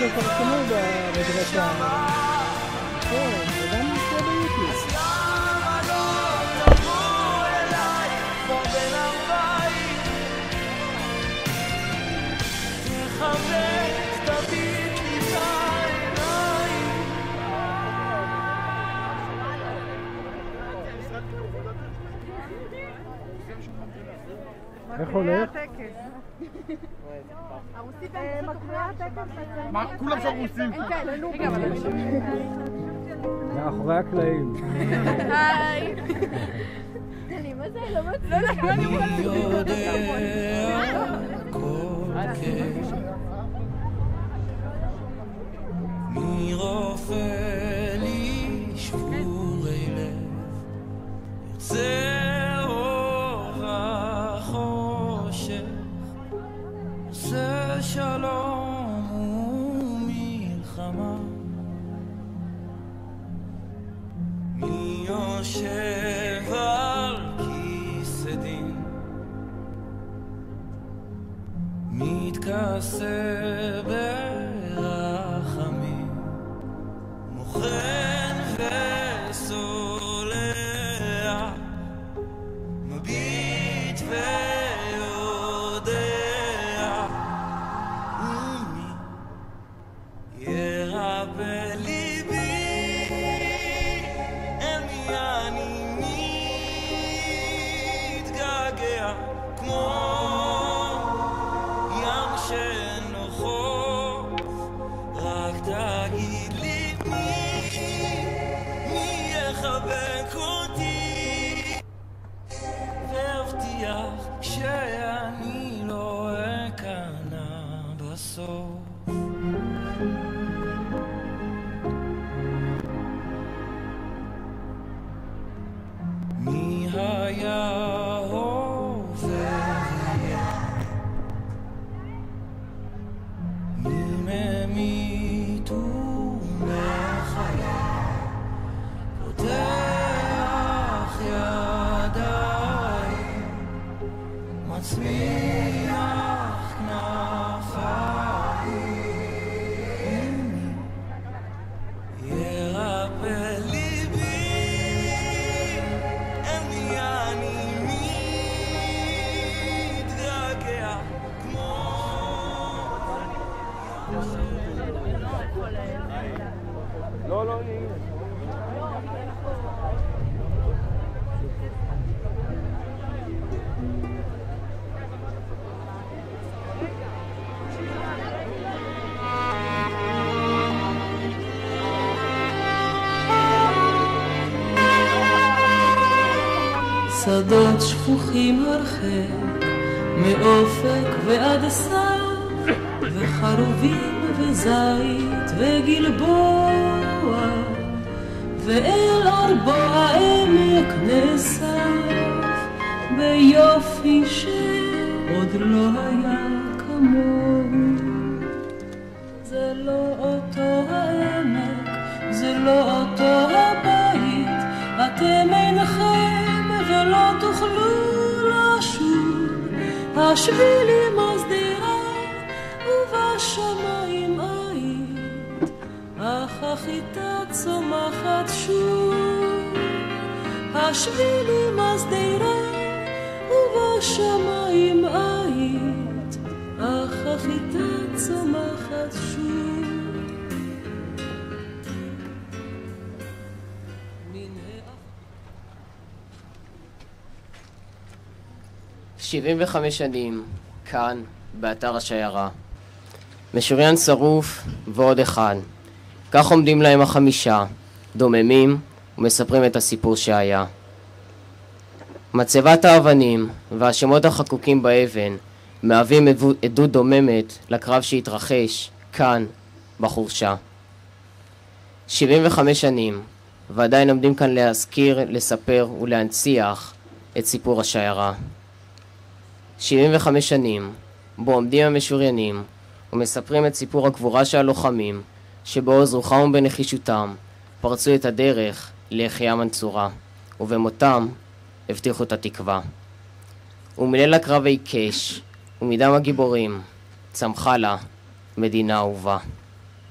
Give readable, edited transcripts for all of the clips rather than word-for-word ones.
יפרסמו בדרשה. כן, וגם נמצא ביוטיוב. אז למה לא תבוא אליי כבר בין הבית תחבק תביט לי בעיניים איך הולך? הרוסית מקריאה הטקס. מה? כולם שם רוסים? מאחורי הקלעים. היי. אני מה זה? לא מצליחה. אני יודע כל כך מי רופא לי שבורי לב יוצא אור החושך עושה שלום ומלחמה מי יושב על כיסא דין מתכסה ברחמים מוכן וסולח מביט ויודע ומי ירפא ליבי אמי אני מתגעגע כמו ים שאינו חוף רק תגיד לי מי יחבק אותי והבטיח שאני לא אכנע בסוף מי היה עובר מי ממית ומחיה פותח ידיים מצמיח כנפיים מי ירפא ליבי אמי אני מתגעגע כמו לא, שדות שפוכים הרחק מאופק ועד סף וחרובים וזית וגלבוע ואל ארבו העמק נסף ביופי שעוד לא היה כמוהו זה לא אותו העמק זה לא אותו הבית אתם אינכם ולא תוכלו לשוב השבילים הסדירה ובשמיים עית אך החיטה צומחת שוב השבילים הסדירה ובשמיים עית אך החיטה צומחת שוב 75 שנים, כאן, באתר השיירה. משוריין שרוף ועוד אחד. כך עומדים להם החמישה, דוממים ומספרים את הסיפור שהיה. מצבת האבנים והשמות החקוקים באבן מהווים עדות דוממת לקרב שהתרחש כאן, בחורשה. 75 שנים, ועדיין עומדים כאן להזכיר, לספר ולהנציח את סיפור השיירה. 75 שנים, בו עומדים המשוריינים ומספרים את סיפור הגבורה של הלוחמים, שבעוז רוחם ובנחישותם פרצו את הדרך ליחייה מנצורה, ובמותם הבטיחו את התקווה. ומליל הקרב העיקש, ומדם הגיבורים, צמחה לה מדינה אהובה.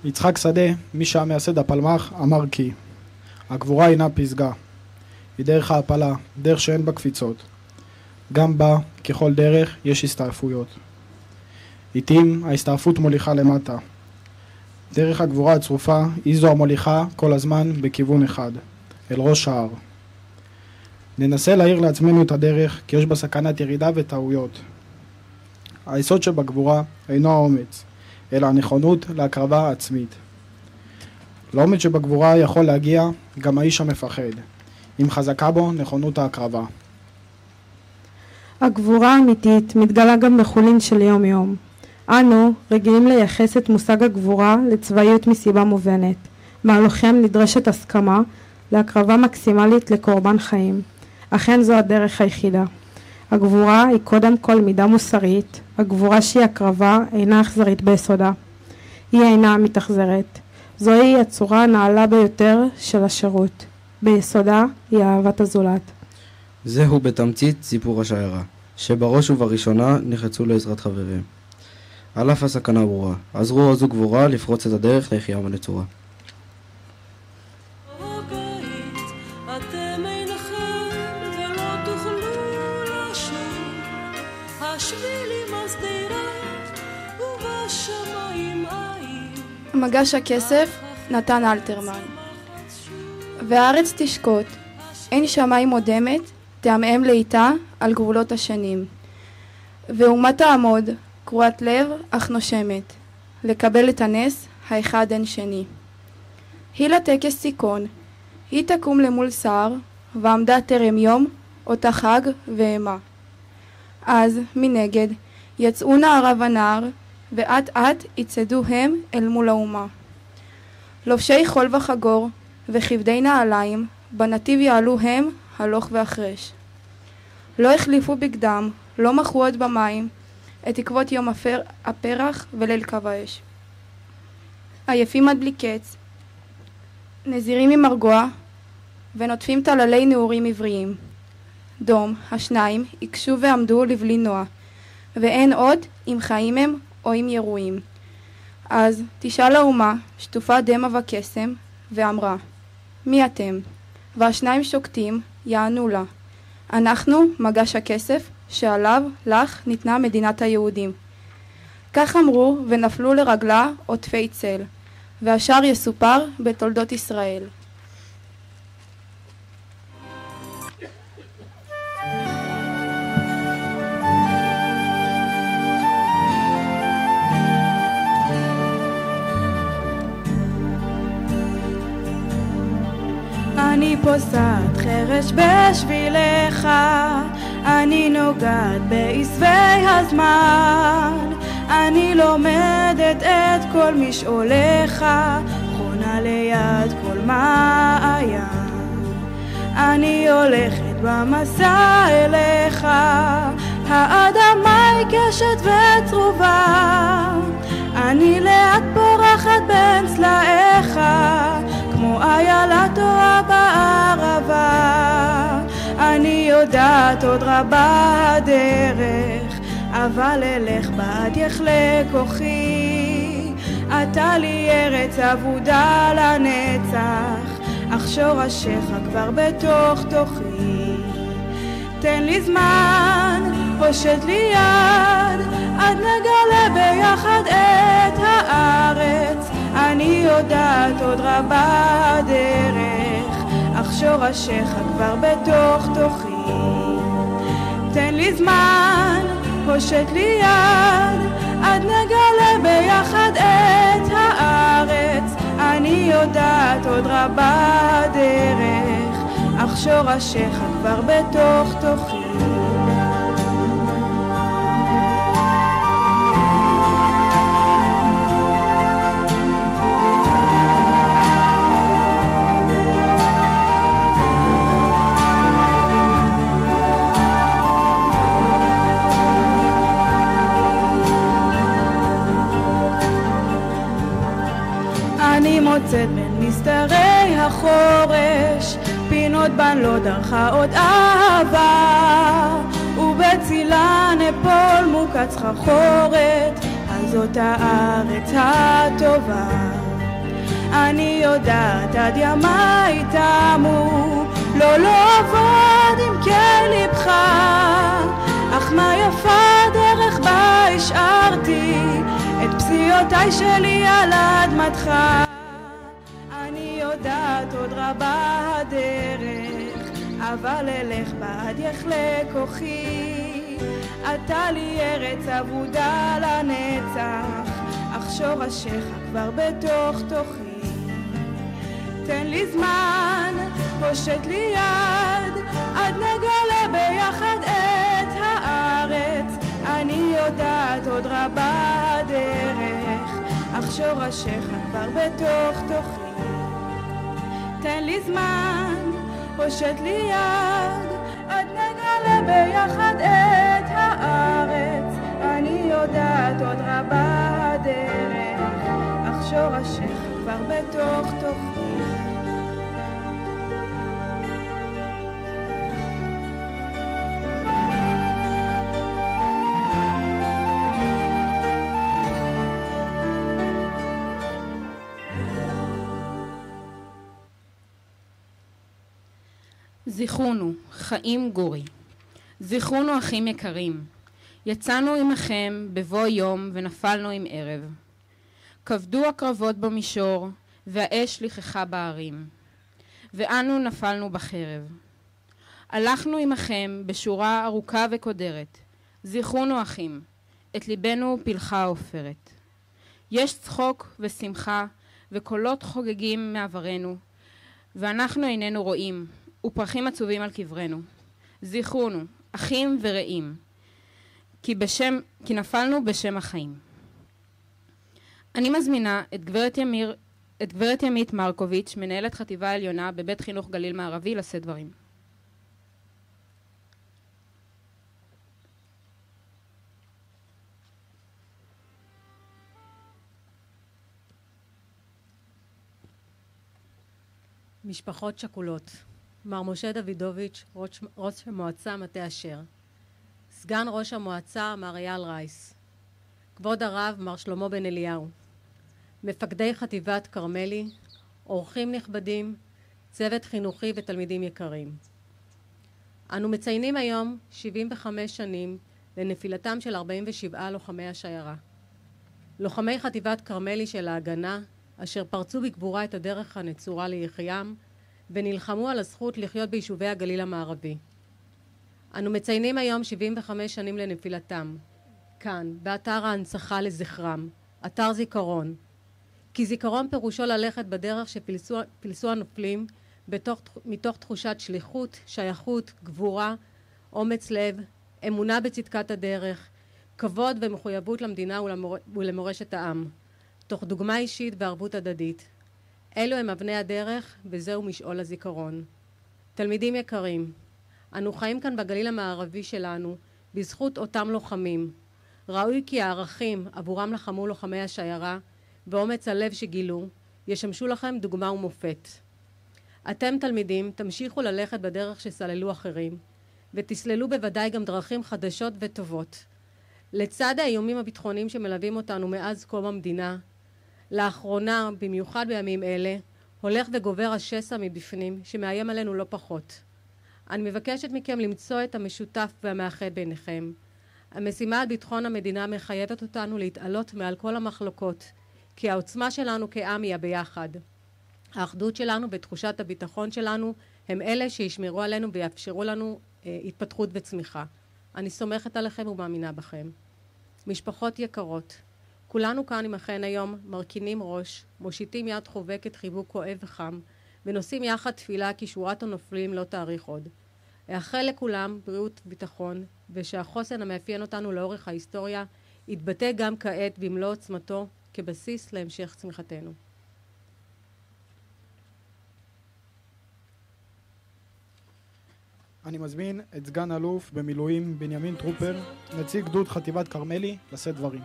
יצחק שדה, מי שהיה מייסד הפלמ"ח, אמר כי הגבורה אינה פסגה, היא דרך ההפלה, דרך שאין בה קפיצות. גם בה, ככל דרך, יש הסתעפויות. לעתים ההסתעפות מוליכה למטה. דרך הגבורה הצרופה היא זו המוליכה כל הזמן בכיוון אחד, אל ראש ההר. ננסה להאיר לעצמנו את הדרך, כי יש בה סכנת ירידה וטעויות. היסוד שבגבורה אינו האומץ, אלא הנכונות להקרבה עצמית. לאומץ שבגבורה יכול להגיע גם האיש המפחד, אם חזקה בו נכונות ההקרבה. הגבורה האמיתית מתגלה גם בחולין של יום יום. אנו רגילים לייחס את מושג הגבורה לצבאיות מסיבה מובנת. מהלוחם נדרשת הסכמה להקרבה מקסימלית לקורבן חיים. אכן זו הדרך היחידה. הגבורה היא קודם כל מידה מוסרית. הגבורה שהיא הקרבה אינה אכזרית ביסודה. היא אינה מתאכזרת. זוהי הצורה הנעלה ביותר של השירות. ביסודה היא אהבת הזולת. זהו בתמצית סיפור השיירה, שבראש ובראשונה נחצו לעזרת חברים. על אף הסכנה ברורה, עזרו עוזו גבורה לפרוץ את הדרך ליחיעם הנצורה. מגש הכסף, נתן אלתרמן. והארץ תשקוט, אין שמיים מודמת, תעמעם לאיתה על גבולות השנים. ואומה תעמוד, קרועת לב אך נושמת, לקבל את הנס האחד אין שני. היא לטקס סיכון, היא תקום למול שר, ועמדה טרם יום, אותה חג ואימה. אז מנגד יצאו נערה ונער, ואת את יצעדו הם אל מול האומה. לובשי חול וחגור וכבדי נעליים, בנתיב יעלו הם הלוך ואחרש. לא החליפו בגדם, לא מחו עוד במים, את עקבות יום הפרח וליל קו האש. עייפים עד בלי קץ, נזירים ממרגוע, ונוטפים תללי נעורים עבריים. דום, השניים, יקשו ועמדו לבלי נוע, ואין עוד אם חיים הם או אם ירועים. אז תשאל האומה, שטופה דמע וקסם, ואמרה, מי אתם? והשניים שוקטים, יענו לה, אנחנו מגש הכסף שעליו לך ניתנה מדינת היהודים. כך אמרו ונפלו לרגלה עוטפי צל, והשאר יסופר בתולדות ישראל. אני פוסעת חרש בשבילך, אני נוגעת בעשבי הזמן, אני לומדת את כל משעוליך, חונה ליד כל מעיין. אני הולכת במסע אליך, האדמה היא קשת וצרובה, אני לאט פורחת בין צלעיך, כמו איילה טועה בערבה. אני יודעת עוד רבה הדרך, אבל אלך בעד יחלה כוחי. אתה לי ארץ אבודה לנצח, אך שורשיך כבר בתוך תוכי. תן לי זמן, הושט לי יד, עד נגלה ביחד את הארץ. אני יודעת עוד רבה הדרך, אך שורשיך כבר בתוך תוכי. תן לי זמן, הושט לי יד, עד נגלה ביחד את הארץ. אני יודעת עוד רבה הדרך, אך שורשיך כבר בתוך תוכי. אני מוצאת בין מסתרי החורש, פינות בן לא דרכה עוד אהבה, ובצילן אפול מוקץ חחורת, אז זאת הארץ הטובה. אני יודעת עד ימיי תמו, לא עבוד עם כלבך, אך מה יפה דרך בה השארתי את פסיעותיי שלי על אדמתך. אני יודעת עוד רבה הדרך, אבל אלך בעד יחלה כוחי. אתה לי ארץ אבודה לנצח, אך שורשיך כבר בתוך תוכי. תן לי זמן, פושט לי יד, עד נגלה ביחד את הארץ. אני יודעת עוד רבה הדרך, אך שורשיך כבר בתוך תוכי. תן לי זמן, פושט לי יד, עד נגלה ביחד את הארץ. אני יודעת עוד רבה הדרך, אך שורשיך כבר בתוך תוכי. זיכרונו, חיים גורי. זיכרונו אחים יקרים, יצאנו עמכם בבוא יום ונפלנו עם ערב. כבדו הקרבות במישור והאש שליחך בערים, ואנו נפלנו בחרב. הלכנו עמכם בשורה ארוכה וקודרת. זיכרונו אחים, את ליבנו פלחה עופרת. יש צחוק ושמחה וקולות חוגגים מעברנו, ואנחנו איננו רואים, ופרחים עצובים על קברנו. זיכרונו, אחים ורעים, כי נפלנו בשם החיים. אני מזמינה את גברת ימית מרקוביץ', מנהלת חטיבה עליונה בבית חינוך גליל מערבי, לשאת דברים. משפחות שכולות. מר משה דוידוביץ', ראש המועצה מטה אשר. סגן ראש המועצה מר אייל רייס. כבוד הרב מר שלמה בן אליהו. מפקדי חטיבת כרמלי, אורחים נכבדים, צוות חינוכי ותלמידים יקרים. אנו מציינים היום 75 שנים לנפילתם של 47 לוחמי השיירה. לוחמי חטיבת כרמלי של ההגנה, אשר פרצו בגבורה את הדרך הנצורה ליחיים, ונלחמו על הזכות לחיות ביישובי הגליל המערבי. אנו מציינים היום 75 שנים לנפילתם, כאן, באתר ההנצחה לזכרם, אתר זיכרון. כי זיכרון פירושו ללכת בדרך שפילסו הנופלים מתוך תחושת שליחות, שייכות, גבורה, אומץ לב, אמונה בצדקת הדרך, כבוד ומחויבות למדינה ולמורשת העם, תוך דוגמה אישית וערבות הדדית. אלו הם אבני הדרך, וזהו משעול הזיכרון. תלמידים יקרים, אנו חיים כאן בגליל המערבי שלנו בזכות אותם לוחמים. ראוי כי הערכים עבורם לחמו לוחמי השיירה ואומץ הלב שגילו ישמשו לכם דוגמה ומופת. אתם תלמידים תמשיכו ללכת בדרך שסללו אחרים, ותסללו בוודאי גם דרכים חדשות וטובות. לצד האיומים הביטחוניים שמלווים אותנו מאז קום המדינה, לאחרונה, במיוחד בימים אלה, הולך וגובר השסע מבפנים שמאיים עלינו לא פחות. אני מבקשת מכם למצוא את המשותף והמאחד ביניכם. המשימה על ביטחון המדינה מחייבת אותנו להתעלות מעל כל המחלוקות, כי העוצמה שלנו כעם היא הביחד. האחדות שלנו ותחושת הביטחון שלנו הם אלה שישמרו עלינו ויאפשרו לנו התפתחות וצמיחה. אני סומכת עליכם ומאמינה בכם. משפחות יקרות, כולנו כאן עמכן היום מרכינים ראש, מושיטים יד חובקת חיבוק כואב וחם, ונושאים יחד תפילה כי שורת הנופלים לא תאריך עוד. אאחל לכולם בריאות וביטחון, ושהחוסן המאפיין אותנו לאורך ההיסטוריה יתבטא גם כעת במלוא עוצמתו כבסיס להמשך צמיחתנו. אני מזמין את סגן אלוף במילואים בנימין טרופר, נציג גדוד חטיבת כרמלי, לשאת דברים.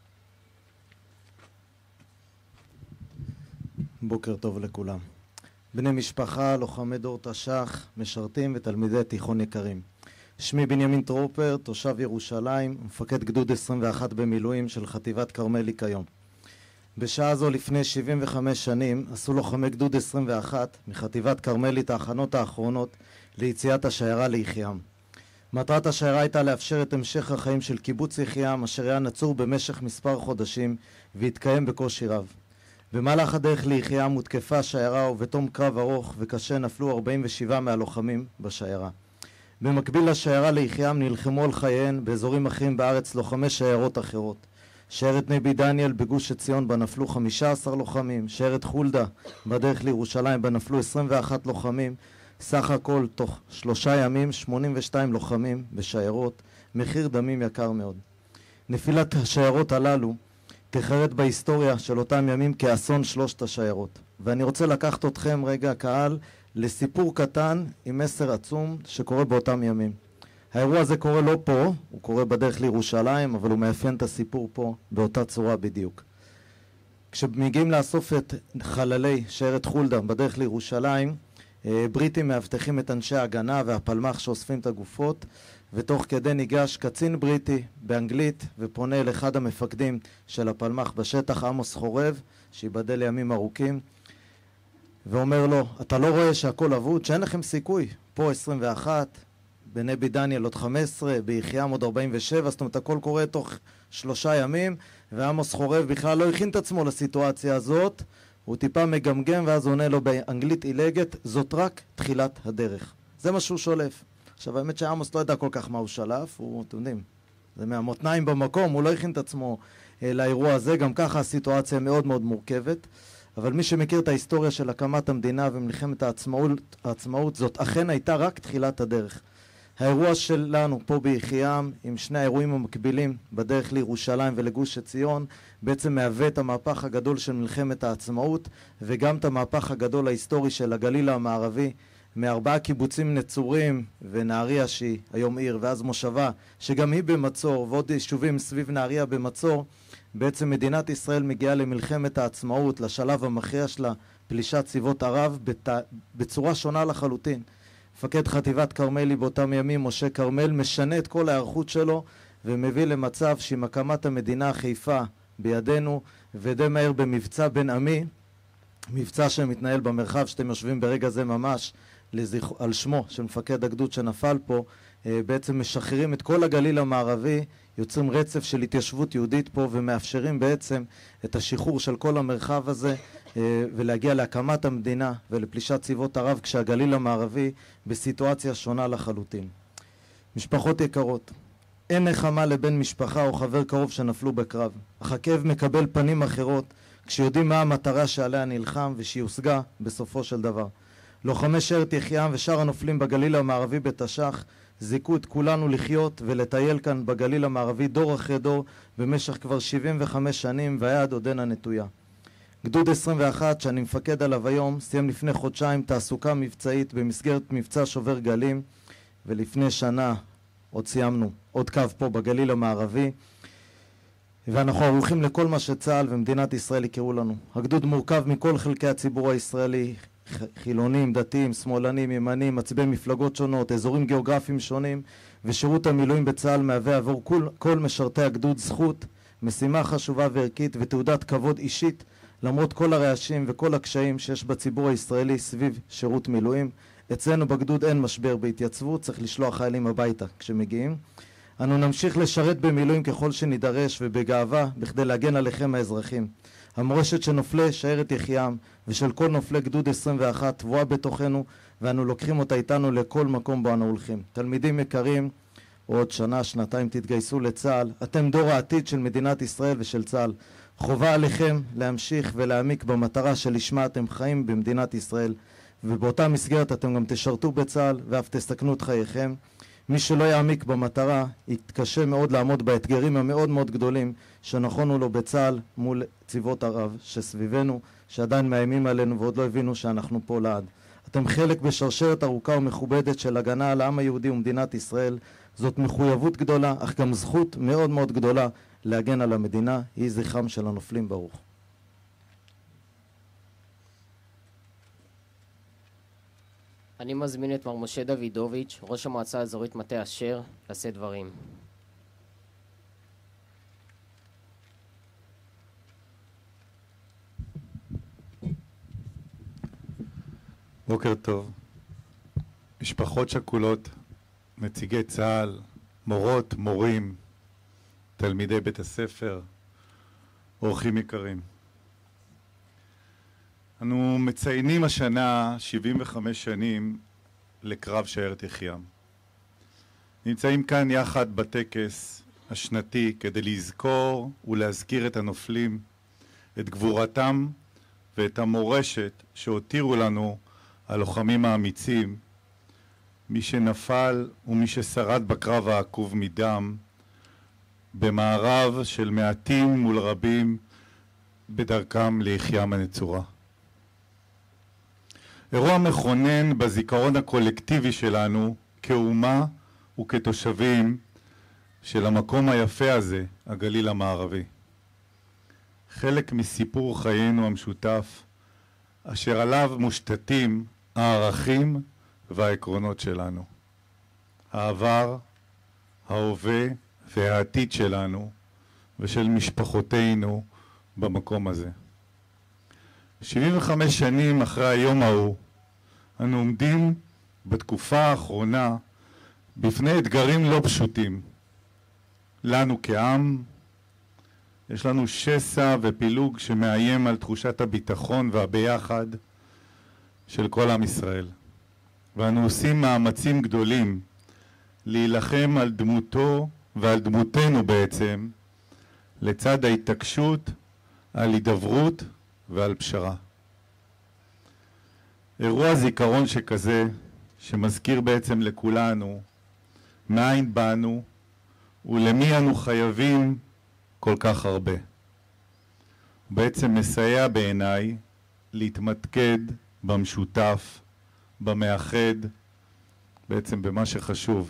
בוקר טוב לכולם. בני משפחה, לוחמי דור תש"ח, משרתים ותלמידי תיכון יקרים. שמי בנימין טרופר, תושב ירושלים, מפקד גדוד 21 במילואים של חטיבת כרמלי כיום. בשעה זו לפני 75 שנים עשו לוחמי גדוד 21 מחטיבת כרמלי את ההכנות האחרונות ליציאת השיירה ליחיעם. מטרת השיירה הייתה לאפשר את המשך החיים של קיבוץ יחיעם, אשר היה נצור במשך מספר חודשים והתקיים בקושי רב. במהלך הדרך ליחיעם הותקפה השיירה, ובתום קרב ארוך וקשה נפלו 47 מהלוחמים בשיירה. במקביל לשיירה ליחיעם נלחמו על חייהן באזורים אחרים בארץ לוחמי שיירות אחרות. שיירת נבי דניאל בגוש עציון בה נפלו 15 לוחמים, שיירת חולדה בדרך לירושלים בה נפלו 21 לוחמים, סך הכל תוך 3 ימים 82 לוחמים בשיירות, מחיר דמים יקר מאוד. נפילת השיירות הללו תחרת בהיסטוריה של אותם ימים כאסון 3 השיירות. ואני רוצה לקחת אתכם רגע קהל לסיפור קטן עם מסר עצום שקורה באותם ימים. האירוע הזה קורה לא פה, הוא קורה בדרך לירושלים, אבל הוא מאפיין את הסיפור פה באותה צורה בדיוק. כשמגיעים לאסוף את חללי שיירת חולדה בדרך לירושלים, בריטים מאבטחים את אנשי ההגנה והפלמ"ח שאוספים את הגופות, ותוך כדי ניגש קצין בריטי באנגלית ופונה אל אחד המפקדים של הפלמ"ח בשטח, עמוס חורב, שיבדל לימים ארוכים, ואומר לו, אתה לא רואה שהכל אבוד, שאין לכם סיכוי, פה 21, בנבי דניאל עוד 15, ביחיעם עוד 47, זאת אומרת הכל קורה תוך 3 ימים, ועמוס חורב בכלל לא הכין את עצמו לסיטואציה הזאת, הוא טיפה מגמגם ואז עונה לו באנגלית עילגת, זאת רק תחילת הדרך. זה מה שהוא שולף. עכשיו האמת שעמוס לא ידע כל כך מה הוא שלף, הוא, אתם יודעים, זה מהמותניים במקום, הוא לא הכין את עצמו לאירוע הזה, גם ככה הסיטואציה מאוד מאוד מורכבת, אבל מי שמכיר את ההיסטוריה של הקמת המדינה ומלחמת העצמאות, זאת אכן הייתה רק תחילת הדרך. האירוע שלנו פה ביחיעם, עם שני האירועים המקבילים בדרך לירושלים ולגוש עציון, בעצם מהווה את המהפך הגדול של מלחמת העצמאות, וגם את המהפך הגדול ההיסטורי של הגליל המערבי, מ4 קיבוצים נצורים ונהריה שהיא היום עיר, ואז מושבה, שגם היא במצור, ועוד יישובים סביב נהריה במצור, בעצם מדינת ישראל מגיעה למלחמת העצמאות, לשלב המכריע שלה, פלישת צבאות ערב, בצורה שונה לחלוטין. מפקד חטיבת כרמלי באותם ימים, משה כרמל, משנה את כל ההיערכות שלו ומביא למצב שעם הקמת המדינה חיפה בידינו, ודי מהר במבצע בן עמי, מבצע שמתנהל במרחב שאתם יושבים ברגע זה ממש על שמו של מפקד הגדוד שנפל פה, בעצם משחררים את כל הגליל המערבי, יוצרים רצף של התיישבות יהודית פה ומאפשרים בעצם את השחרור של כל המרחב הזה ולהגיע להקמת המדינה ולפלישת צבאות ערב, כשהגליל המערבי בסיטואציה שונה לחלוטין. משפחות יקרות, אין נחמה לבן משפחה או חבר קרוב שנפלו בקרב, אך הכאב מקבל פנים אחרות כשיודעים מה המטרה שעליה נלחם ושיושגה בסופו של דבר. לוחמי שיירת יחיעם ושאר הנופלים בגליל המערבי בתש"ח זיכו את כולנו לחיות ולטייל כאן בגליל המערבי דור אחרי דור במשך כבר 75 שנים, והיד עודנה נטויה. גדוד 21 שאני מפקד עליו היום סיים לפני חודשיים תעסוקה מבצעית במסגרת מבצע שובר גלים, ולפני שנה עוד סיימנו עוד קו פה בגליל המערבי, ואנחנו ערוכים לכל מה שצה"ל ומדינת ישראל יקראו לנו. הגדוד מורכב מכל חלקי הציבור הישראלי, חילונים, דתיים, שמאלנים, ימנים, מצביעי מפלגות שונות, אזורים גיאוגרפיים שונים, ושירות המילואים בצה"ל מהווה עבור כל משרתי הגדוד זכות, משימה חשובה וערכית ותעודת כבוד אישית, למרות כל הרעשים וכל הקשיים שיש בציבור הישראלי סביב שירות מילואים. אצלנו בגדוד אין משבר בהתייצבות, צריך לשלוח חיילים הביתה כשמגיעים. אנו נמשיך לשרת במילואים ככל שנידרש ובגאווה בכדי להגן עליכם האזרחים. המורשת של נופלי שיירת יחיעם ושל כל נופלי גדוד 21 טבועה בתוכנו, ואנו לוקחים אותה איתנו לכל מקום בו אנו הולכים. תלמידים יקרים, עוד שנה, שנתיים תתגייסו לצה"ל. אתם דור העתיד של מדינת ישראל ושל צה"ל. חובה עליכם להמשיך ולהעמיק במטרה שלשמה אתם חיים במדינת ישראל, ובאותה מסגרת אתם גם תשרתו בצה"ל ואף תסכנו את חייכם. מי שלא יעמיק במטרה יתקשה מאוד לעמוד באתגרים המאוד מאוד גדולים שנכונו לו בצה"ל מול צבאות ערב שסביבנו, שעדיין מאיימים עלינו ועוד לא הבינו שאנחנו פה לעד. אתם חלק בשרשרת ארוכה ומכובדת של הגנה על העם היהודי ומדינת ישראל. זאת מחויבות גדולה, אך גם זכות מאוד מאוד גדולה להגן על המדינה. יהי זכרם של הנופלים ברוך. אני מזמין את מר משה דוידוביץ', ראש המועצה האזורית מטה אשר, לשאת דברים. בוקר טוב. משפחות שכולות, נציגי צה"ל, מורות, מורים, תלמידי בית הספר, אורחים יקרים. אנו מציינים השנה 75 שנים לקרב שיירת יחיעם. נמצאים כאן יחד בטקס השנתי כדי לזכור ולהזכיר את הנופלים, את גבורתם ואת המורשת שהותירו לנו הלוחמים האמיצים, מי שנפל ומי ששרד בקרב העקוב מדם, במערב של מעטים מול רבים בדרכם ליחיעם הנצורה. אירוע מכונן בזיכרון הקולקטיבי שלנו כאומה וכתושבים של המקום היפה הזה, הגליל המערבי. חלק מסיפור חיינו המשותף, אשר עליו מושתתים הערכים והעקרונות שלנו. העבר, ההווה והעתיד שלנו ושל משפחותינו במקום הזה. 75 שנים אחרי היום ההוא, אנו עומדים בתקופה האחרונה בפני אתגרים לא פשוטים. לנו כעם, יש לנו שסע ופילוג שמאיים על תחושת הביטחון והביחד של כל עם ישראל. ואנו עושים מאמצים גדולים להילחם על דמותו ועל דמותנו בעצם, לצד ההתעקשות על הידברות ועל פשרה. אירוע זיכרון שכזה, שמזכיר בעצם לכולנו מאין באנו ולמי אנו חייבים כל כך הרבה. בעצם מסייע בעיניי להתמתקד במשותף, במאחד, בעצם במה שחשוב.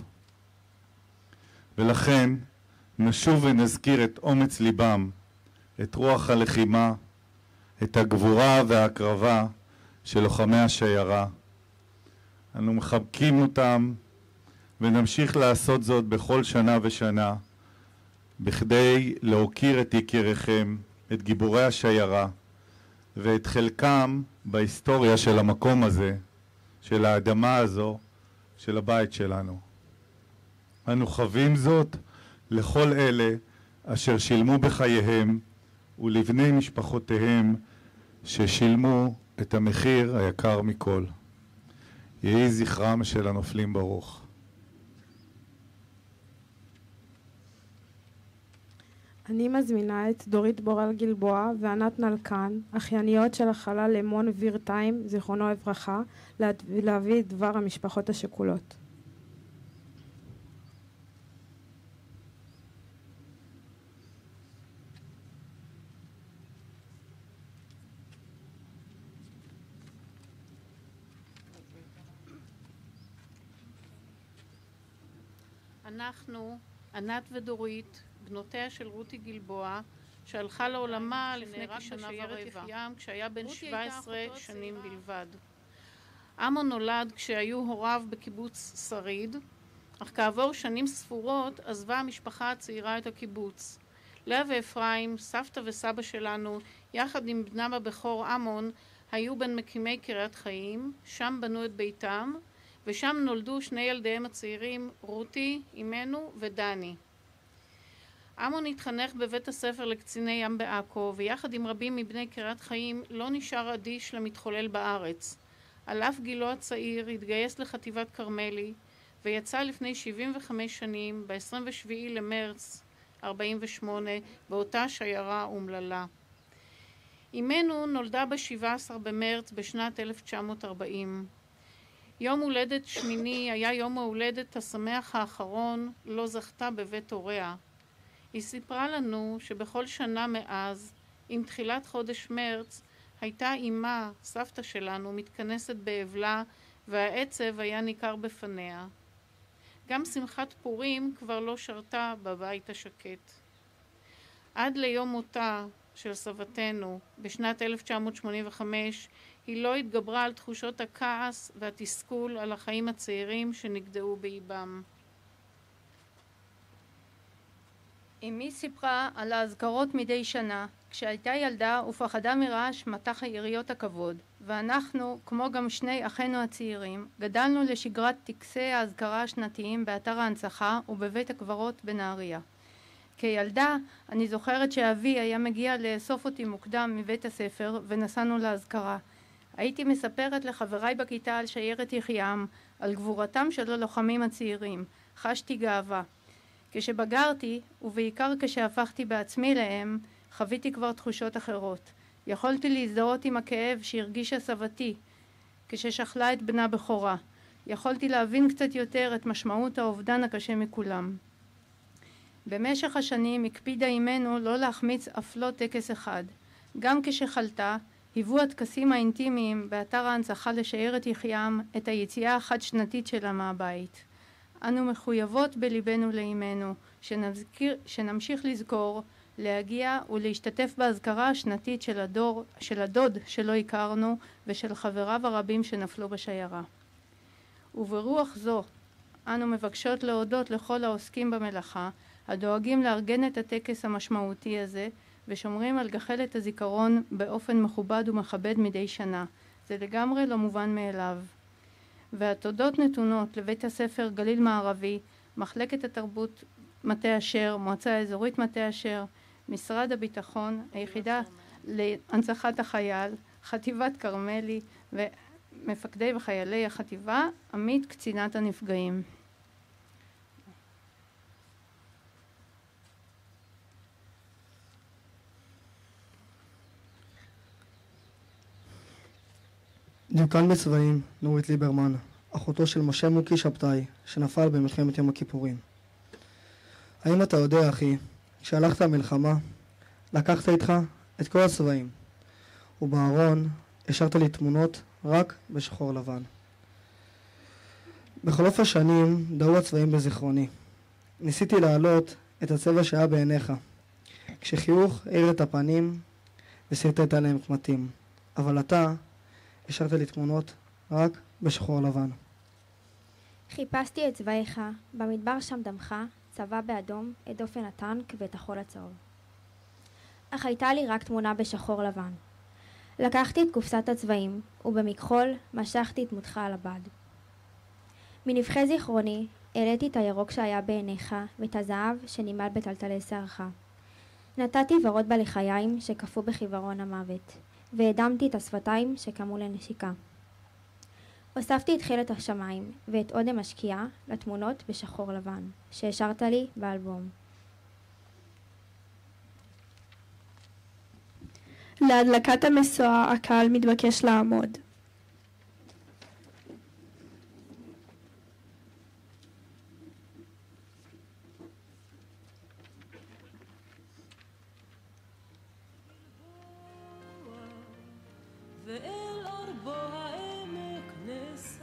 ולכן נשוב ונזכיר את אומץ ליבם, את רוח הלחימה, את הגבורה וההקרבה של לוחמי השיירה. אנו מחבקים אותם ונמשיך לעשות זאת בכל שנה ושנה, בכדי להוקיר את יקיריכם, את גיבורי השיירה, ואת חלקם בהיסטוריה של המקום הזה, של האדמה הזו, של הבית שלנו. אנו חווים זאת לכל אלה אשר שילמו בחייהם ולבני משפחותיהם ששילמו את המחיר היקר מכל. יהי זכרם של הנופלים ברוך. אני מזמינה את דורית בורל גלבוע וענת נלקן, אחייניות של החלל למון וירטיים, זיכרונו לברכה, להביא את דבר המשפחות השכולות. אנחנו, ענת ודורית, בנותיה של רותי גלבוע, שהלכה לעולמה לפני כשנה ורבע, כשהיה בן 17 שנים בלבד. אמון נולד כשהיו הוריו בקיבוץ שריד, אך כעבור שנים ספורות עזבה המשפחה הצעירה את הקיבוץ. לאה ואפרים, סבתא וסבא שלנו, יחד עם בנם הבכור אמון, היו בין מקימי קריית חיים, שם בנו את ביתם, ושם נולדו שני ילדיהם הצעירים, רותי, אמנו ודני. אמון התחנך בבית הספר לקציני ים בעכו, ויחד עם רבים מבני קריית חיים לא נשאר אדיש למתחולל בארץ. על אף גילו הצעיר התגייס לחטיבת קרמלי, ויצא לפני 75 שנים, ב-27 למרץ 48, באותה שיירה אומללה. אמנו נולדה ב-17 במרץ בשנת 1940. יום הולדת שמיני היה יום ההולדת השמח האחרון, לא זכתה בבית הוריה. היא סיפרה לנו שבכל שנה מאז, עם תחילת חודש מרץ, הייתה אמה, סבתא שלנו, מתכנסת באבלה, והעצב היה ניכר בפניה. גם שמחת פורים כבר לא שרתה בבית השקט. עד ליום מותה, של סבתנו בשנת 1985 היא לא התגברה על תחושות הכעס והתסכול על החיים הצעירים שנגדעו באיבם. אמי סיפרה על האזכרות מדי שנה. כשהייתה ילדה ופחדה מרעש מטח היריות הכבוד, ואנחנו, כמו גם שני אחינו הצעירים, גדלנו לשגרת טקסי האזכרה השנתיים באתר ההנצחה ובבית הקברות בנהריה. כילדה אני זוכרת שאבי היה מגיע לאסוף אותי מוקדם מבית הספר ונסענו להזכרה. הייתי מספרת לחבריי בכיתה על שיירת יחיעם, על גבורתם של הלוחמים הצעירים. חשתי גאווה. כשבגרתי, ובעיקר כשהפכתי בעצמי להם, חוויתי כבר תחושות אחרות. יכולתי להזדהות עם הכאב שהרגישה סבתי כששכלה את בנה בכורה. יכולתי להבין קצת יותר את משמעות האובדן הקשה מכולם. במשך השנים הקפידה אימנו לא להחמיץ אף לא טקס אחד. גם כשחלתה, היוו הטקסים האינטימיים באתר ההנצחה לשיירת יחיעם את היציאה החד-שנתית שלה מהבית. אנו מחויבות בליבנו לאימנו, שנמשיך לזכור, להגיע ולהשתתף בהזכרה השנתית של הדוד שלא הכרנו ושל חבריו הרבים שנפלו בשיירה. וברוח זו, אנו מבקשות להודות לכל העוסקים במלאכה, הדואגים לארגן את הטקס המשמעותי הזה, ושומרים על גחלת הזיכרון באופן מכובד ומכבד מדי שנה. זה לגמרי לא מובן מאליו. והתודות נתונות לבית הספר גליל מערבי, מחלקת התרבות מטה אשר, מועצה האזורית מטה אשר, משרד הביטחון, היחידה להנצחת החייל, חטיבת קרמלי ומפקדי וחיילי החטיבה, עמית קצינת הנפגעים. דיוקן בצבעים, נורית ליברמן, אחותו של משה מוקי שבתאי, שנפל במלחמת יום הכיפורים. האם אתה יודע, אחי, כשהלכת למלחמה, לקחת איתך את כל הצבעים, ובארון השארת לי תמונות רק בשחור לבן. בחלוף השנים דאו הצבעים בזיכרוני. ניסיתי להעלות את הצבע שהיה בעיניך, כשחיוך העיר את הפנים וסרטט עליהם קמטים, אבל אתה השארת לי תמונות רק בשחור לבן. חיפשתי את צבעיך, במדבר שם דמך, צבע באדום, את דופן הטנק ואת החול הצהוב. אך הייתה לי רק תמונה בשחור לבן. לקחתי את קופסת הצבעים, ובמכחול משכתי את דמותך על הבד. מנבחי זיכרוני העליתי את הירוק שהיה בעיניך, ואת הזהב שנימל בטלטלי שערך. נתתי ורוד בלחיים שקפוא בחיוורון המוות, והדמתי את השפתיים שקמו לנשיקה. הוספתי את תכלת השמיים ואת אודם השקיעה לתמונות בשחור לבן שהשארת לי באלבום. להדלקת המשואה הקהל מתבקש לעמוד. ואל ארבו העמק נסע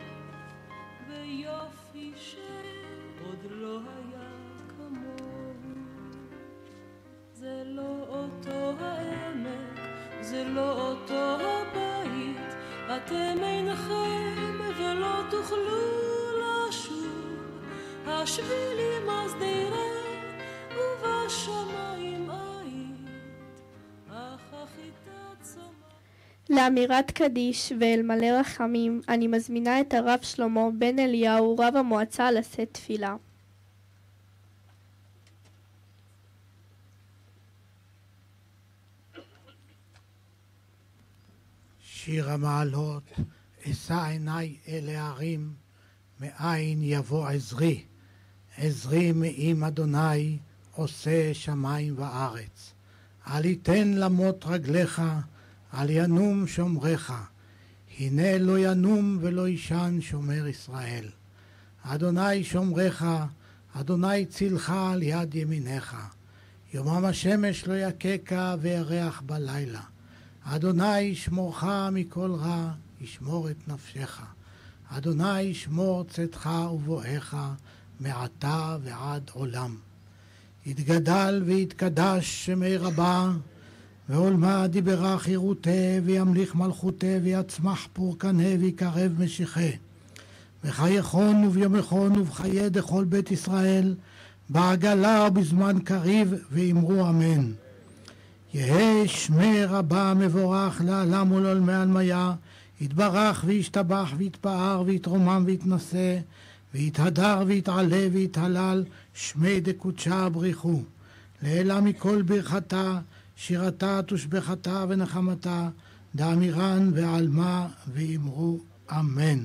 ויופי שעוד לא היה כמוהו. זה לא אותו העמק, זה לא אותו הבית, אתם אינכם ולא תוכלו לשוב. השבילים השדרה ובשמיים היית, אך החיטה צומחת. לאמירת קדיש ואל מלא רחמים אני מזמינה את הרב שלמה בן אליהו, רב המועצה, לשאת תפילה. שיר המעלות, אשא עיניי אל ההרים, מאין יבוא עזרי. עזרי מעם אדוני, עושה שמיים וארץ. אל יתן למות רגליך, אל ינום שומרך. הנה לא ינום ולא ישן שומר ישראל. אדוני שומרך, אדוני צילך על יד ימינך. יומם השמש לא יקקה וירח בלילה. אדוני ישמורך מכל רע, ישמור את נפשך. אדוני ישמור צאתך ובואך, מעתה ועד עולם. יתגדל ויתקדש שמי רבה, ועולמה דיברה חירותה, וימליך מלכותה, ויצמח פורקנה, ויקרב משיחה. בחייכון וביומכון ובחיי דכל בית ישראל, בעגלה ובזמן קריב, ואמרו אמן. יהא שמי רבה מבורך לעלם ולעולמי עלמיה, יתברך וישתבח ויתפאר ויתרומם ויתנשא, ויתהדר ויתעלה ויתהלל, שמי דקודשה בריחו. לעילה מכל ברכתה, שירתה תושבחתה ונחמתה, דאמירן ועלמה ואמרו אמן.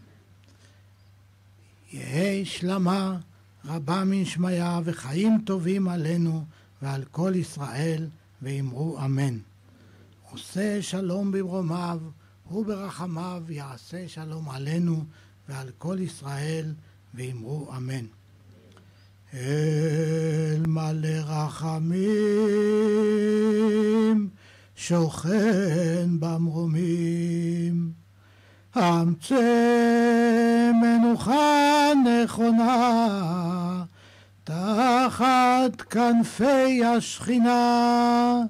יהא שלמה רבה מן שמיה וחיים טובים עלינו ועל כל ישראל ואמרו אמן. עושה שלום במרומיו וברחמיו יעשה שלום עלינו ועל כל ישראל ואמרו אמן. אל מלא רחמים שוכן במרומים, אמצא מנוחה נכונה תחת כנפי השכינה,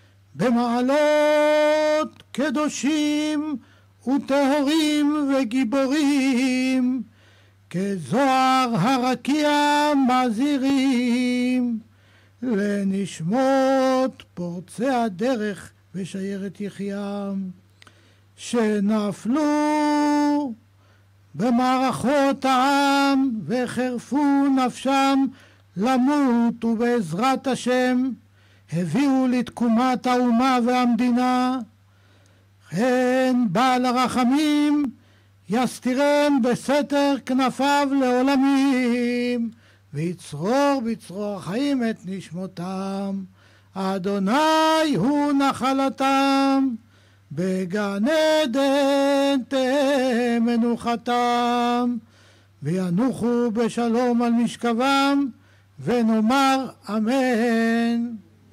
במעלות קדושים וטהורים וגיבורים, כזוהר הרקיע מזהירים, לנשמות פורצי הדרך ושיירת יחיים, שנפלו במערכות העם וחרפו נפשם למות, ובעזרת השם הביאו לתקומת האומה והמדינה. כן בעל הרחמים יסתירם בסתר כנפיו לעולמים, ויצרור בצרור החיים את נשמותם. אדוני הוא נחלתם, בגן עדן תהא מנוחתם, וינוחו בשלום על משכבם, ונאמר אמן.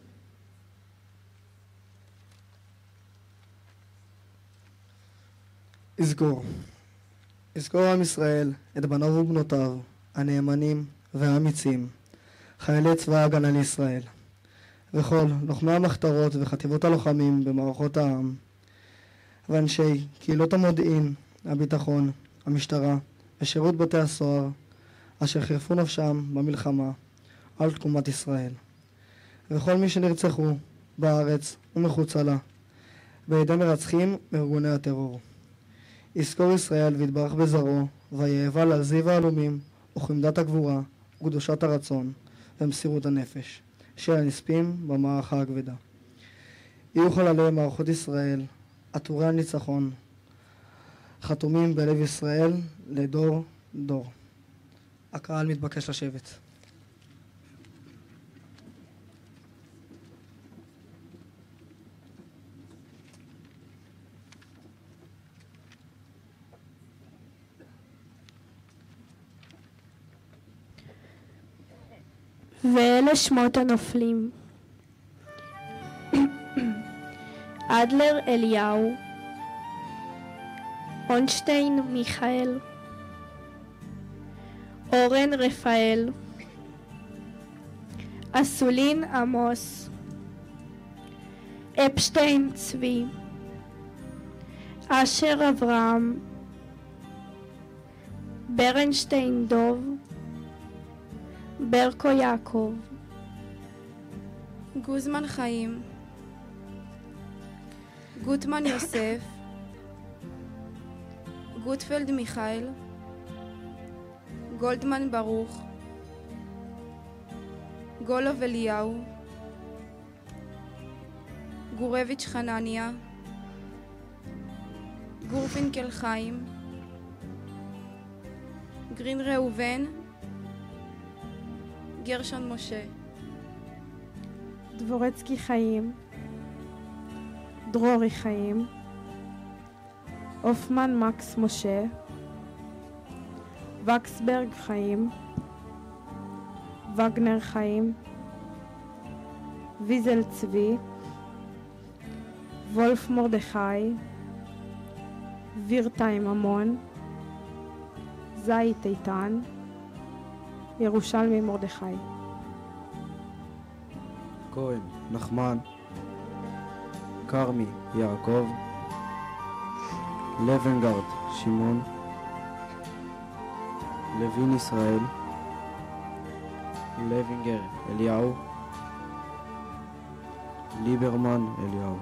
יזכור עם ישראל את בניו ובנותיו הנאמנים והאמיצים, חיילי צבא ההגנה לישראל, וכל לוחמי המחתרות וחטיבות הלוחמים במערכות העם, ואנשי קהילות המודיעין, הביטחון, המשטרה ושירות בתי הסוהר, אשר חירפו נפשם במלחמה על תקומת ישראל, וכל מי שנרצחו בארץ ומחוצה לה בידי מרצחים מארגוני הטרור. יזכור ישראל ויתברך בזרעו, ויאבל על זיו העלומים וחמדת הגבורה וקדושת הרצון ומסירות הנפש של הנספים במערכה הכבדה. יהיו חללי מערכות ישראל עטורי הניצחון, חתומים בלב ישראל לדור דור. הקהל מתבקש לשבת. ואלה שמות הנופלים: אדלר אליהו, אונשטיין מיכאל, אורן רפאל, אסולין עמוס, אפשטיין צבי, אשר אברהם, ברנשטיין דוב, ברקו יעקב, גוזמן חיים, גוטמן יוסף, גוטפלד מיכאל, גולדמן ברוך, גולוב אליהו, גורביץ' חנניה, גורפינקל חיים, גרין ראובן, גרשון משה, דבורצקי חיים, דרורי חיים, אופמן מקס משה, וקסברג חיים, וגנר חיים, ויזל צבי, וולף מרדכי, וירטיים המון, זית איתן, ירושלמי מרדכי. כהן, נחמן, כרמי יעקב, לבנגרד שמעון, לוין ישראל, לוינגר אליהו, ליברמן אליהו.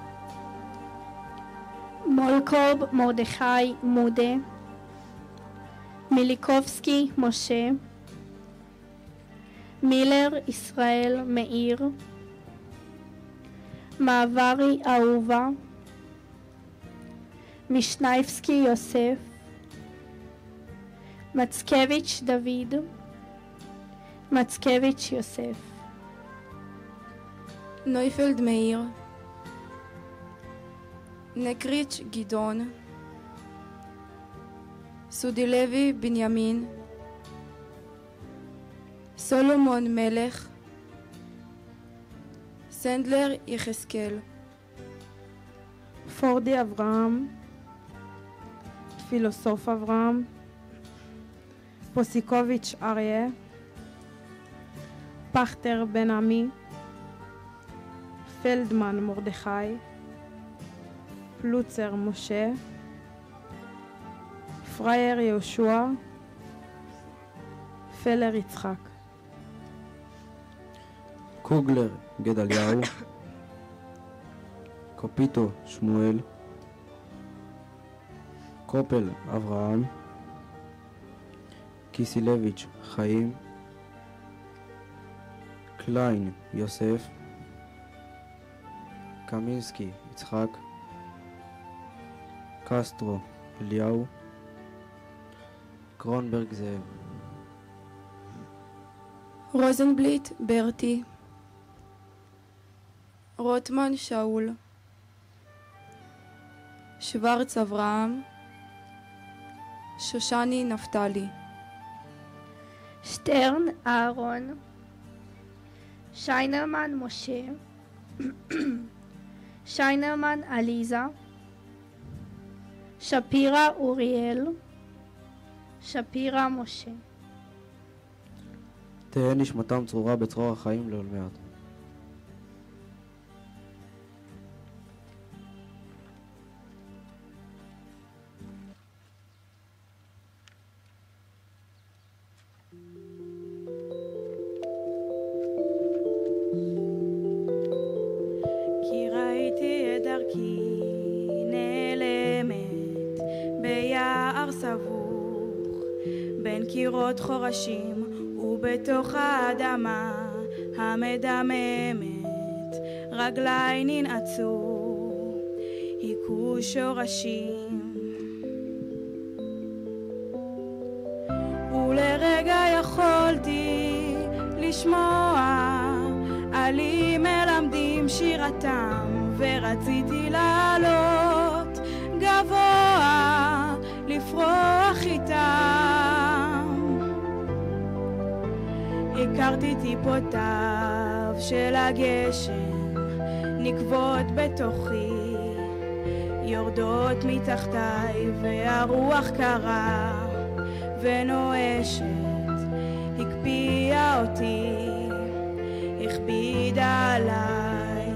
מולקוב מרדכי מודה, מיליקובסקי משה, מילר ישראל מאיר, מעברי אהובה, משנייבסקי יוסף, מצקביץ' דוד, מצקביץ' יוסף. נויפלד מאיר, נקריץ' גדעון, סודילבי בנימין, סולומון מלך, סנדלר יחזקאל. פורדי אברהם, פילוסוף אברהם, פוסיקוביץ' אריה, פכטר בן עמי, פלדמן מרדכי, פלוצר משה, פרייר יהושע, פלר יצחק. קוגלר גדליהו, קופיטו שמואל, קופל אברהם, קיסילביץ' חיים, קליין יוסף, קמינסקי יצחק, קסטרו אליהו, קרונברג זאב. רוזנבליט ברטי, רוטמן שאול, שוורץ אברהם, שושני נפתלי. שטרן אהרון, שיינרמן משה, שיינרמן עליזה, שפירא אוריאל, שפירא משה. תהא נשמתם צרורה בצרור החיים לעולמי עד. כי ראיתי את דרכי נעלמת ביער סבוך בין קירות חורשים ובתוך האדמה המדממת רגליי ננעצו היכו שורשים ולרגע יכולתי לשמוע עלי מלמדים שירתם ורציתי לעלות גבוה לפרוח איתם הכרתי טיפותיו של הגשם נקבות בתוכי יורדות מתחתיי והרוח קרה ונואשת הקפיאה אותי הכבידה עליי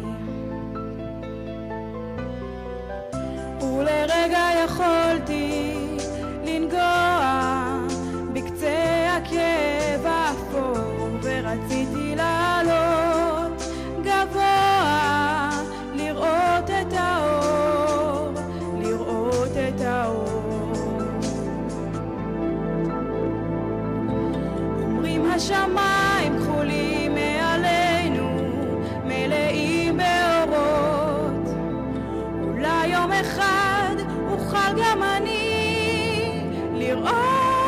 ולרגע יכולתי לנגוע בקצה הכאב האפור ורציתי לעלות גבוה לראות את האור לראות את האור אומרים השמיים כחולים מעלינו מלאים באורות אולי יום אחד אוכל גם אני לראות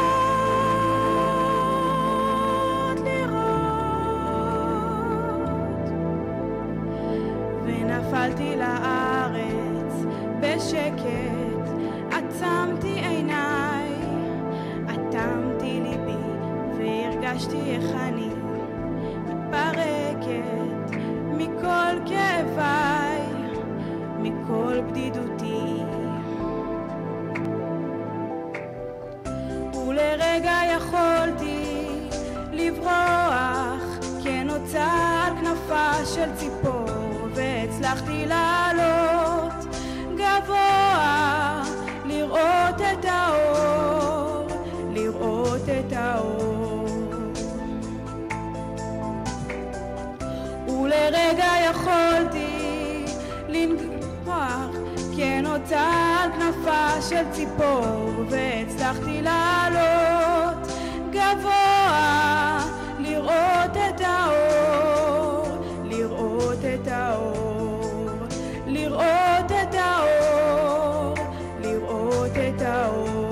ונפלתי לארץ בשקט עצמתי עיניי אטמתי ליבי והרגשתי איך אני מתפרקת מכל כאביי מכל בדידותי ולרגע יכולתי לברוח כנוצה על כנפה של ציפור והצלחתי לעלות אותה על כנפה של ציפור, והצלחתי לעלות גבוה, לראות את האור, לראות את האור, לראות את האור, לראות את האור.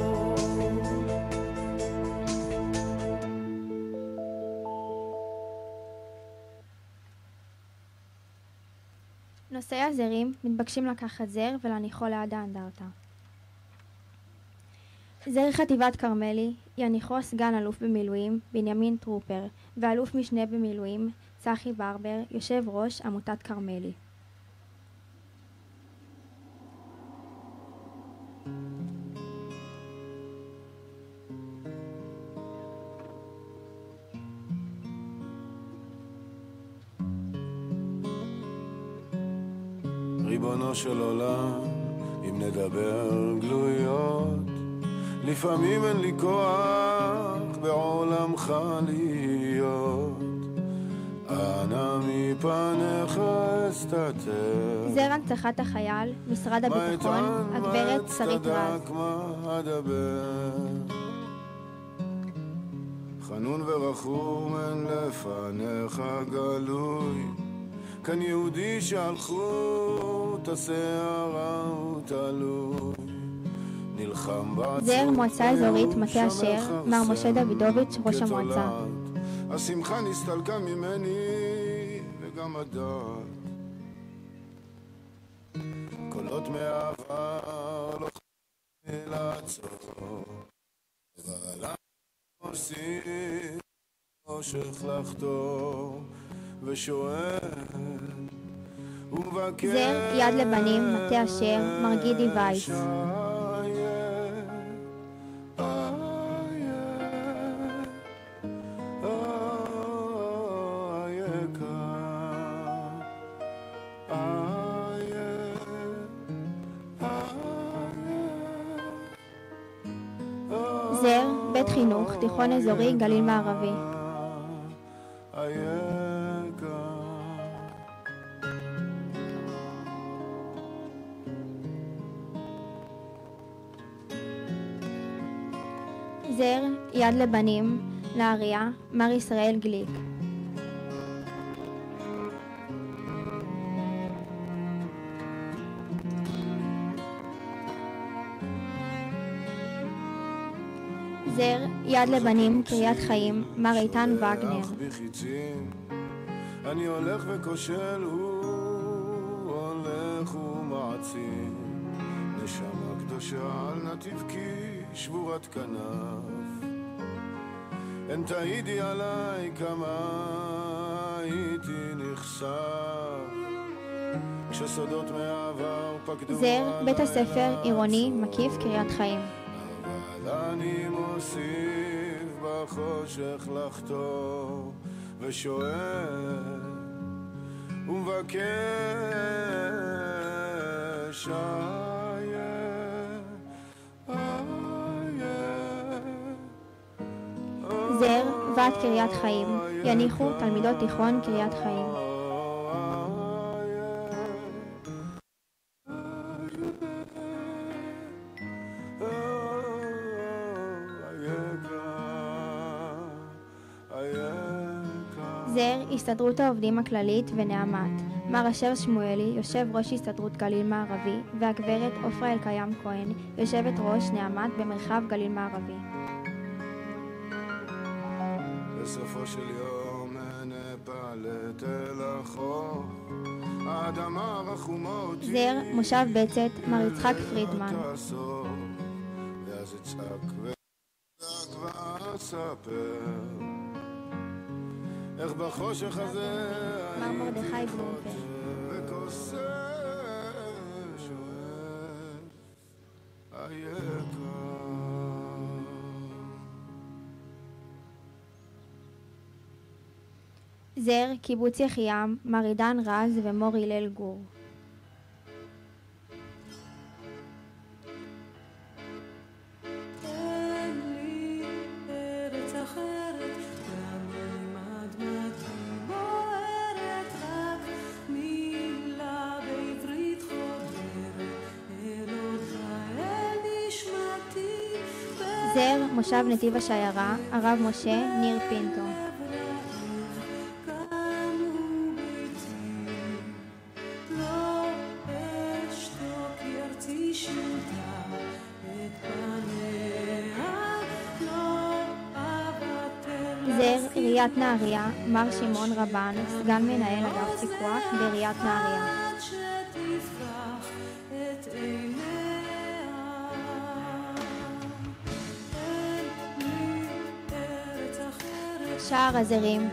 נושאי הזרים מתבקשים לקחת זר ולהניחו ליד האנדרטה. זר חטיבת כרמלי יניחו סגן אלוף במילואים בנימין טרופר ואלוף משנה במילואים צחי ברבר, יושב ראש עמותת כרמלי. ריבונו של עולם, אם נדבר גלויות, לפעמים אין לי כוח בעולמך להיות. אנא מפניך אסתתר. זר הנצחת החייל, משרד הביטחון, הגברת שרית רז. חנון ורחום אין לפניך גלוי, כאן יהודי שהלכו את השערה ותלוי, נלחם בעצות. זר מועצה אזורית מטה אשר, מר משה דוידוביץ' ראש המועצה. השמחה נסתלקה ממני וגם הדעת, קולות מהעבר לא חייב לעצור, אבל עושים חושך לחתור ושואל ומבקר. זר יד לבנים מטה אשר, מר גידי וייס. זר בית חינוך תיכון אזורי גליל מערבי. זר יד לבנים נהריה, מר ישראל גליק. זר יד לבנים קריית חיים, מר איתן וגנר. אני הולך וכושל, הוא הולך ומעצים, נשמה קדושה על נתיב כי שבורת כנף. אין תעידי עליי כמה הייתי נחשף, כשסודות מהעבר פקדו. זר בית הספר עירוני מקיף קריית חיים. אבל אני מוסיף בחושך לחתור ושואל ומבקש זר ועד קריית חיים יניחו תלמידות תיכון קריית חיים. זר הסתדרות העובדים הכללית ונעמת, מר אשר שמואלי יושב ראש הסתדרות גליל מערבי והגברת עופרה אלקיים כהן יושבת ראש נעמת במרחב גליל מערבי. בסופו של יום נפלת אל החוף, האדמה רחומה אותי. זר מושב בצת, מר יצחק פרידמן. ואז אצעק ודק ואספר איך בחושך הזה מר מרדכי בלומפר. וכוסה שואף היקר. זר קיבוץ יחיעם, מר עידן רז ומור הלל גור. זר, מושב נתיב השיירה, הרב משה, ניר פינטו. זר, עיריית נהריה, מר שמעון רבן, סגן מנהל אגף פיקוח בעיריית נהריה. שער הזרים,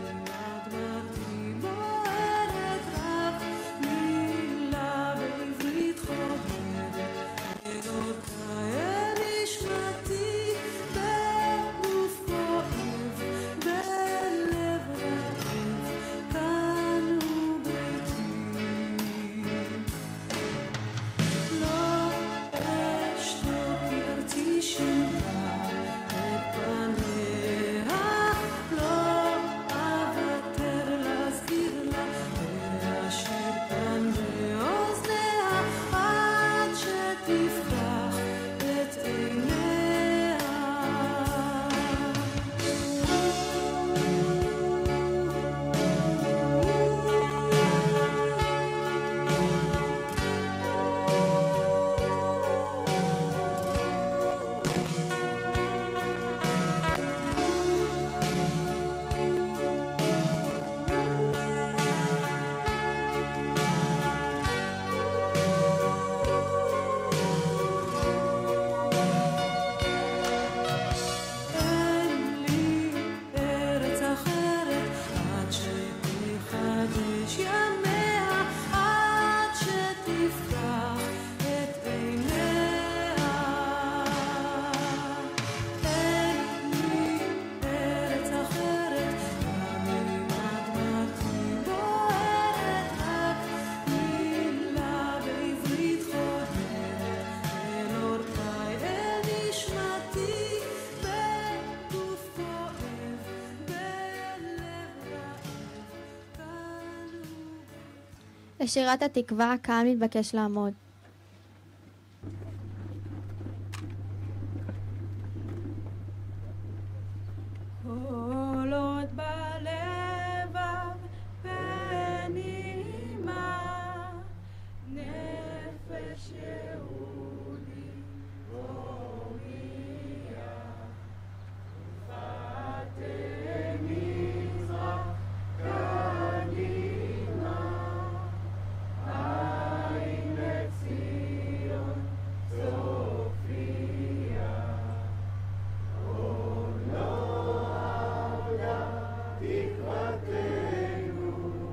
לשירת התקווה הקהל מתבקש לעמוד. קולות בלבב בנעימה, נפש יהודי הומייה, פאתי מזרח קדימה, עין לציון צופיה, עוד לא עבדה תקוותנו,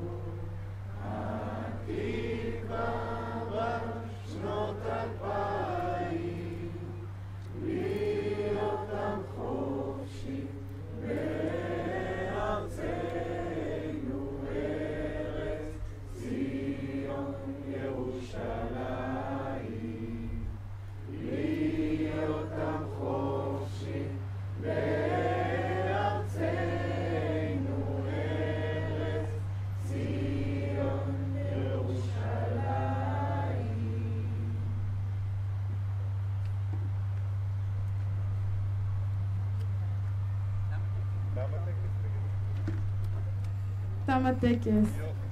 התקווה בת שנות 2000, להיות עם חופשי בארצנו, ארץ ציון ירושלים, להיות עם חופשי בארצנו, ארץ ציון ירושלים. תם הטקס.